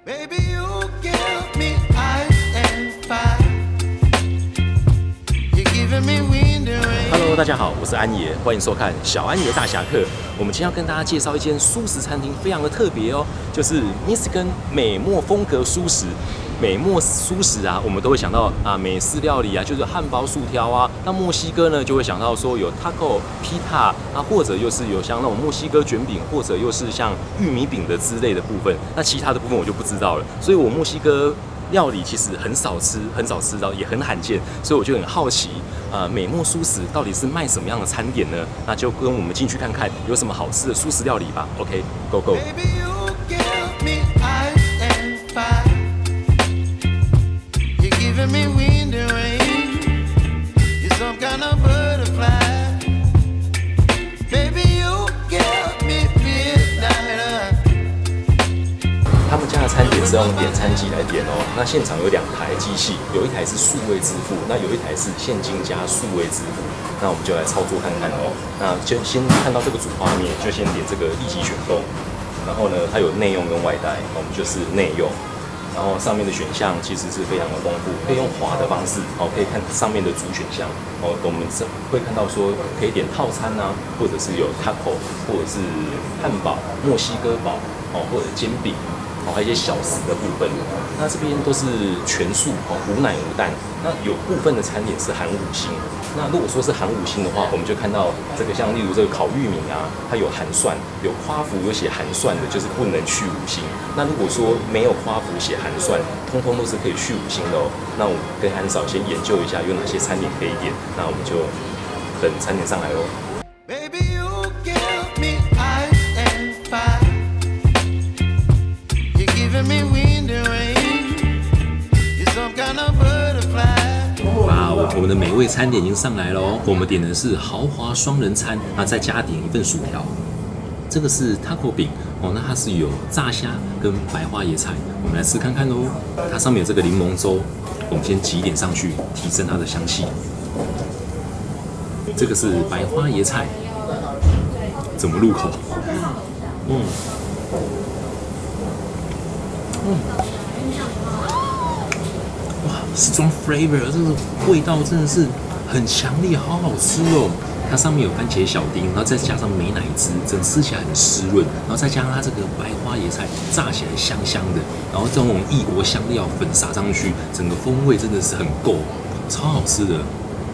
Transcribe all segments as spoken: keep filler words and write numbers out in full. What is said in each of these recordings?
Baby, you give me ice and fire. You're giving me wind and rain. Hello， 大家好，我是安爷，欢迎收看小安爷大侠客。我们今天要跟大家介绍一间素食餐厅，非常的特别哦，就是 Michigan 美墨风格素食。美墨素食啊，我们都会想到啊美式料理啊，就是汉堡、薯条啊。那墨西哥呢，就会想到说有 taco、pita 啊，或者又是有像那种墨西哥卷饼，或者又是像玉米饼的之类的部分。那其他的部分我就不知道了。所以我墨西哥料理其实很少吃，很少吃到，也很罕见，所以我就很好奇，呃，美墨素食到底是卖什么样的餐点呢？那就跟我们进去看看有什么好吃的素食料理吧。OK，Go Go。 Baby, you give me ice and fire. You're giving me wind and rain. You're some kind of butterfly. Baby, you give me midnight. 他们家的餐点是用点餐机来点哦。那现场有两台机器，有一台是数位支付，那有一台是现金加数位支付。那我们就来操作看看哦。那就先看到这个主画面，就先点这个立即选购。然后呢，它有内用跟外带，我们就是内用。然后上面的选项其实是非常的丰富，可以用滑的方式哦，可以看上面的主选项哦。我们会看到说可以点套餐啊，或者是有 taco， 或者是汉堡、墨西哥堡哦，或者煎饼。哦，还有一些小食的部分，那这边都是全素哦，无奶无蛋。那有部分的餐点是含五星。那如果说是含五星的话，我们就看到这个像例如这个烤玉米啊，它有含蒜，有夸父有写含蒜的，就是不能去五星。那如果说没有夸父写含蒜，通通都是可以去五星的哦。那我跟安嫂先研究一下有哪些餐点可以点，那我们就等餐点上来哦。 Baby, you give me ice and fire. Me wind and rain. You're some kind of butterfly. 哇，我们的美味餐点已经上来了哦。我们点的是豪华双人餐，那再加点一份薯条。这个是 taco 饼哦，那它是有炸虾跟白花椰菜，我们来吃看看喽。它上面有这个柠檬粥，我们先挤一点上去，提升它的香气。这个是白花椰菜，怎么入口？嗯。嗯，哇 ，strong flavor， 这个味道真的是很强烈，好好吃哦。它上面有番茄小丁，然后再加上美乃滋，整吃起来很湿润，然后再加上它这个白花椰菜，炸起来香香的，然后这种异国香料粉撒上去，整个风味真的是很够，超好吃的。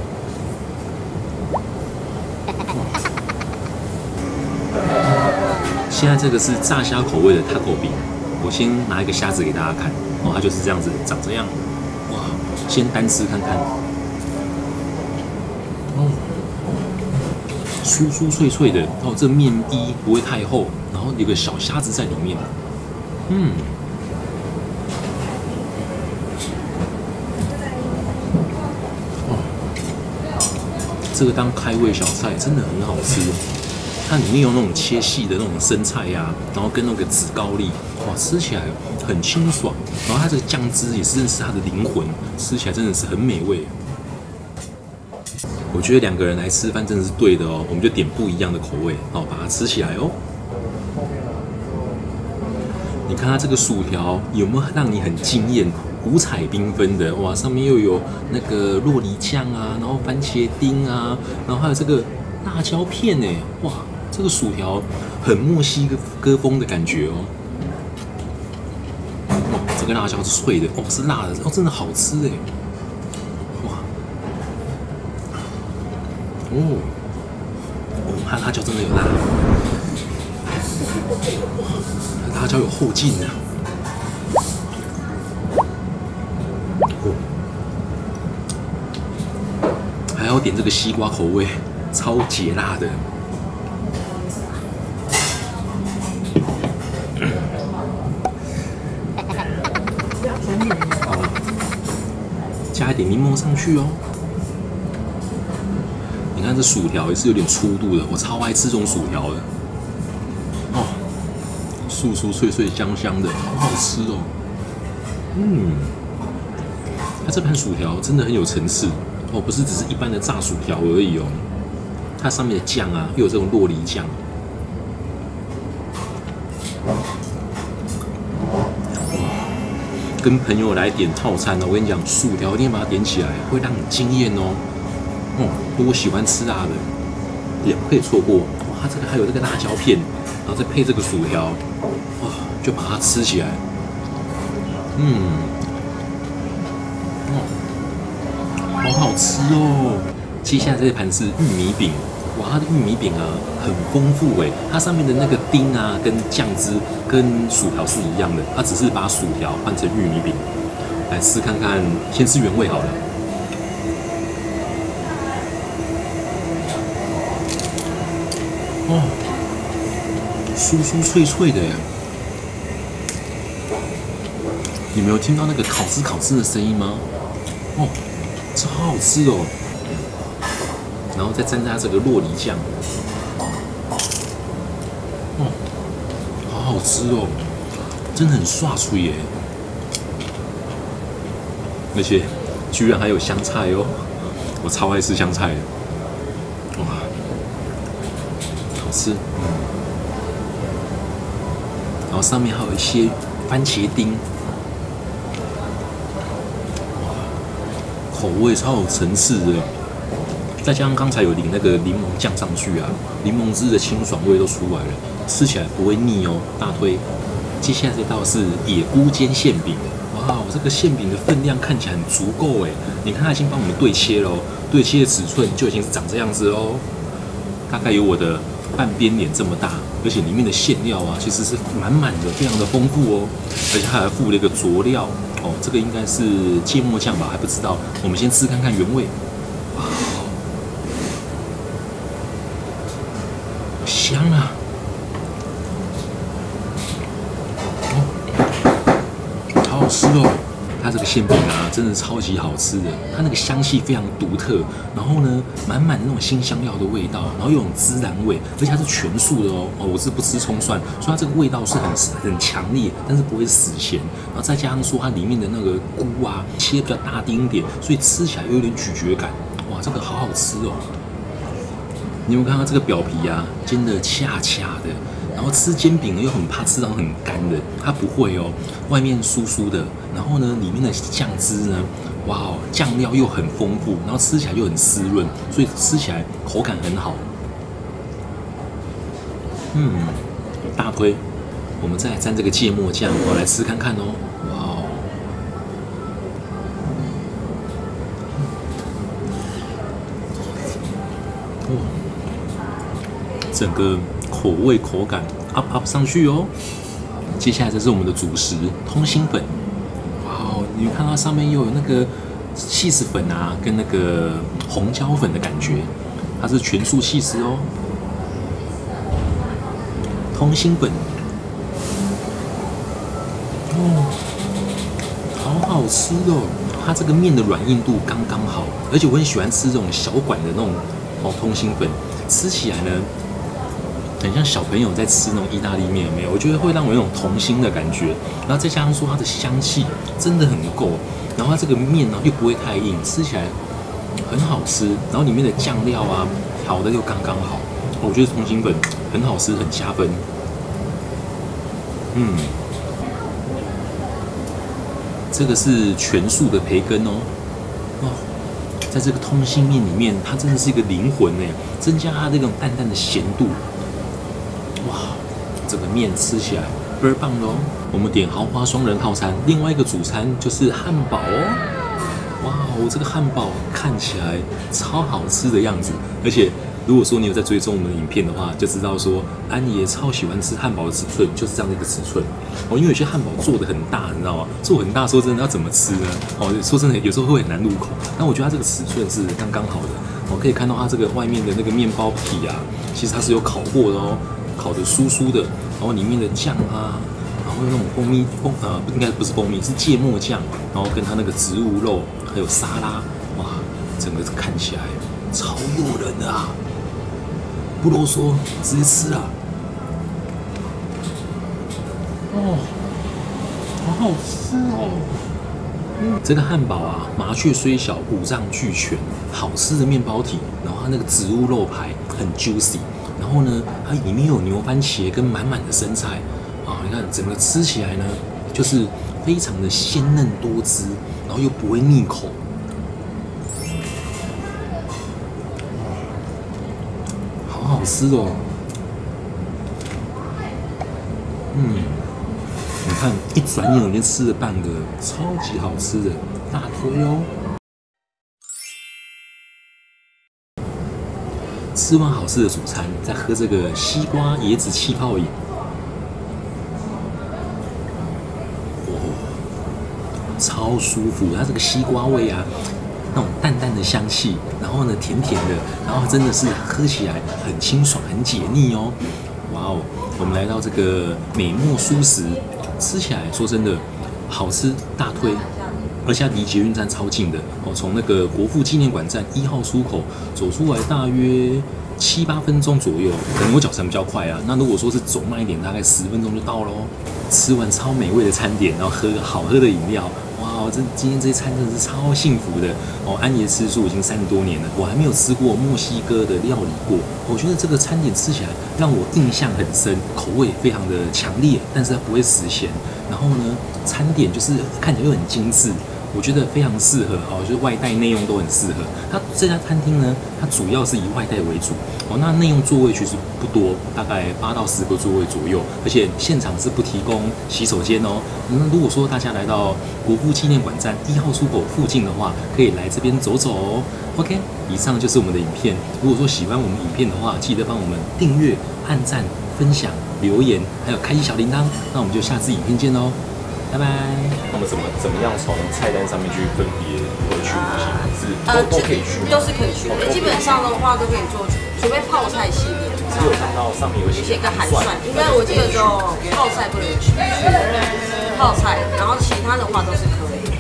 现在这个是炸虾口味的 taco 饼。我先拿一个虾子给大家看，哦，它就是这样子，长这样，哇！先单吃看看，哦，酥酥脆脆的，哦，这面衣不会太厚，然后有个小虾子在里面，嗯，哦，这个当开胃小菜真的很好吃。它里面有那种切细的那种生菜呀、啊，然后跟那个紫高丽，哇，吃起来很清爽。然后它这个酱汁也是是它的灵魂，吃起来真的是很美味。我觉得两个人来吃饭真的是对的哦，我们就点不一样的口味，好把它吃起来哦。你看它这个薯条有没有让你很惊艳？五彩缤纷的，哇，上面又有那个酪梨酱啊，然后番茄丁啊，然后还有这个辣椒片哎，哇！这个薯条很墨西哥风的感觉哦，哇，这个辣椒是脆的，哦，是辣的，哦，真的好吃哎，哇，哦，哦，它辣椒真的有辣，辣椒有后劲啊，哦，还要点这个西瓜口味，超解辣的。加一点柠檬上去哦。你看这薯条也是有点粗度的，我超爱吃这种薯条的。哦，酥酥脆脆香香的，好好吃哦。嗯，它这盘薯条真的很有层次哦，不是只是一般的炸薯条而已哦。它上面的酱啊，又有这种酪梨酱。哇， 跟朋友来点套餐哦，我跟你讲，薯条一定要把它点起来，会让你惊艳哦。哦，如果喜欢吃辣的，也不可以错过。哇，这个还有这个辣椒片，然后再配这个薯条，哇，就把它吃起来。嗯，哦，好好吃哦。接下来这一盘是玉米饼。哇，它的玉米饼啊很丰富哎，它上面的那个丁啊跟酱汁跟薯条是一样的，它只是把薯条换成玉米饼。来试看看，先吃原味好了。哦，酥酥脆脆的耶！你没有听到那个烤汁烤汁的声音吗？哦，超好吃哦！然后再沾加这个酪梨酱，哦，好好吃哦，真的很刷脆耶！而且居然还有香菜哦，我超爱吃香菜的，哇，好吃，嗯。然后上面还有一些番茄丁，哇，口味超有层次的。再加上刚才有淋那个柠檬酱上去啊，柠檬汁的清爽味都出来了，吃起来不会腻哦，大推。接下来这道是野菇煎馅饼，哇，这个馅饼的分量看起来很足够哎，你看它已经帮我们对切了哦，对切的尺寸就已经是长这样子哦，大概有我的半边脸这么大，而且里面的馅料啊其实是满满的，非常的丰富哦，而且它还附了一个佐料哦，这个应该是芥末酱吧，还不知道，我们先吃看看原味，哇。香啊！哦，好好吃哦！它这个馅饼啊，真的超级好吃的。它那个香气非常独特，然后呢，满满的那种辛香料的味道，然后又有种孜然味，而且它是全素的哦。哦，我是不吃葱蒜，所以它这个味道是很很强烈，但是不会死咸。然后再加上说它里面的那个菇啊，切比较大丁一点，所以吃起来又有点咀嚼感。哇，这个好好吃哦！你有没有看到这个表皮啊，煎的恰恰的，然后吃煎饼呢又很怕吃到很干的，它不会哦，外面酥酥的，然后呢里面的酱汁呢，哇哦，酱料又很丰富，然后吃起来又很湿润，所以吃起来口感很好。嗯，大推，我们再来沾这个芥末酱，我来吃看看哦。哇哦！哦。整个口味口感 up up 上去哦。接下来这是我们的主食通心粉，哇哦！你们看到上面又有那个起司粉啊，跟那个红椒粉的感觉，它是全素起司哦。通心粉，哦，好好吃哦！它这个面的软硬度刚刚好，而且我很喜欢吃这种小管的那种哦通心粉，吃起来呢。很像小朋友在吃那种意大利面，有没有？我觉得会让我有种童心的感觉，然后再加上说它的香气真的很够，然后它这个面呢又不会太硬，吃起来很好吃，然后里面的酱料啊调的又刚刚好，我觉得通心粉很好吃，很加分。嗯，这个是全素的培根哦，哦，在这个通心面里面，它真的是一个灵魂哎，增加它这种淡淡的咸度。哇，这个面吃起来倍儿棒的哦！我们点豪华双人套餐，另外一个主餐就是汉堡哦。哇哦，这个汉堡看起来超好吃的样子，而且如果说你有在追踪我们的影片的话，就知道说安爷超喜欢吃汉堡的尺寸就是这样的一个尺寸哦。因为有些汉堡做的很大，你知道吗？做很大，说真的要怎么吃呢？哦，说真的有时候会很难入口。但我觉得它这个尺寸是刚刚好的。我、哦、可以看到它这个外面的那个面包体啊，其实它是有烤过的哦。烤的酥酥的，然后里面的酱啊，然后那种蜂蜜蜂呃应该不是蜂蜜，是芥末酱，然后跟它那个植物肉还有沙拉，哇，整个看起来超诱人的啊！不啰嗦，直接吃啊！哦，好好吃哦！嗯，这个汉堡啊，麻雀虽小，五脏俱全，好吃的面包体，然后它那个植物肉排很 juicy。然后呢，它里面有牛番茄跟满满的生菜啊！你看整个吃起来呢，就是非非常的鲜嫩多汁，然后又不会腻口。好好吃哦。嗯，你看，一转眼我就吃了半个，超级好吃的大推哦。吃完好吃的主餐，再喝这个西瓜椰子气泡饮，哦，超舒服。它这个西瓜味啊，那种淡淡的香气，然后呢甜甜的，然后真的是喝起来很清爽、很解腻哦。哇哦，我们来到这个美墨蔬食，吃起来说真的好吃，大推。而且它离捷运站超近的哦，从那个国父纪念馆站一号出口走出来大约七八分钟左右，可能我脚程比较快啊。那如果说是走慢一点，大概十分钟就到喽。吃完超美味的餐点，然后喝个好喝的饮料，哇，这今天这一餐真的是超幸福的哦。安爷吃素已经三十多年了，我还没有吃过墨西哥的料理过。我觉得这个餐点吃起来让我印象很深，口味非常的强烈，但是它不会死咸。然后呢，餐点就是看起来又很精致。我觉得非常适合哦，就是外带内用都很适合。它这家餐厅呢，它主要是以外带为主哦。那内用座位其实不多，大概八到十个座位左右，而且现场是不提供洗手间哦。那如果说大家来到国父纪念馆站一号出口附近的话，可以来这边走走哦。OK， 以上就是我们的影片。如果说喜欢我们影片的话，记得帮我们订阅、按赞、分享、留言，还有开启小铃铛。那我们就下次影片见喽。拜拜。那么怎么怎么样从菜单上面去分别会去哪些？是都都可以去， 都是可以去的。基本上的话都可以做，除非泡菜系列。 只有看到上面有写个韩蒜，应该我记得就泡菜不能去，泡菜，然后其他的话都是可以。